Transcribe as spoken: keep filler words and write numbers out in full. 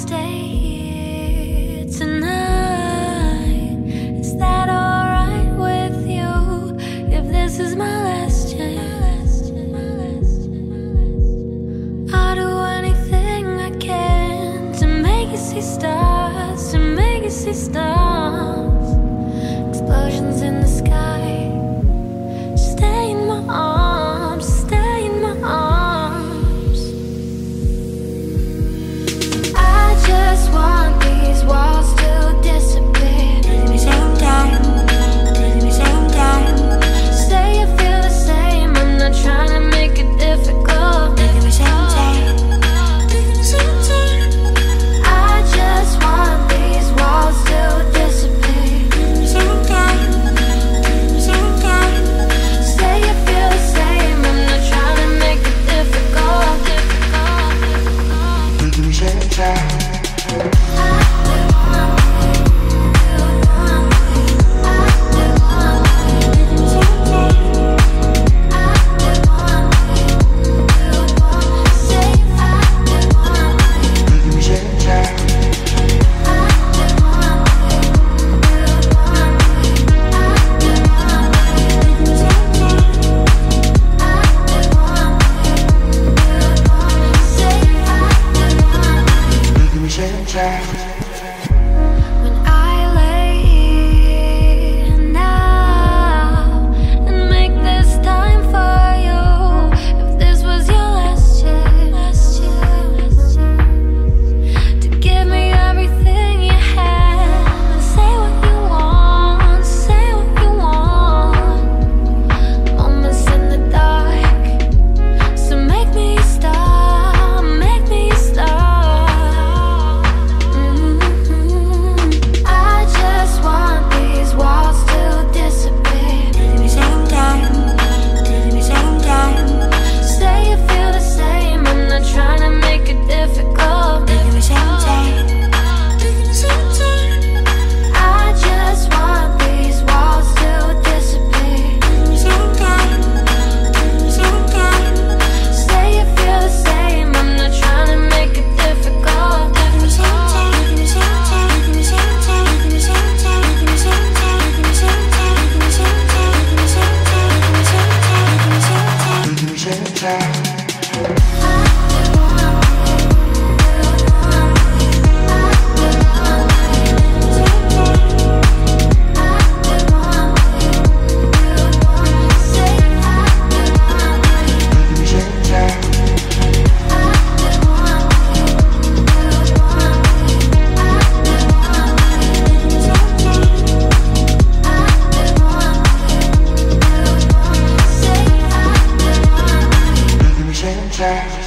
stay here tonight. Is that alright with you? If this is my last chance, I'll do anything I can to make you see stars, to make you see stars. Explosions in the sky. Stay in my arms, stay in my arms. I just want these walls to disappear. Give me some time, give me some time. Say you feel the same, I'm not trying to make it difficult. Give me some time, give me some time. I just want these walls to disappear. Give me some time, give me some time. Say you feel the same, I'm not trying to make it difficult, difficult, difficult. Give me some time. When I lay here now and make this time for you, if this was your last chance to give me everything you had, say what you want, say what you want. Moments in the dark, so make me a star, make me a star. Time.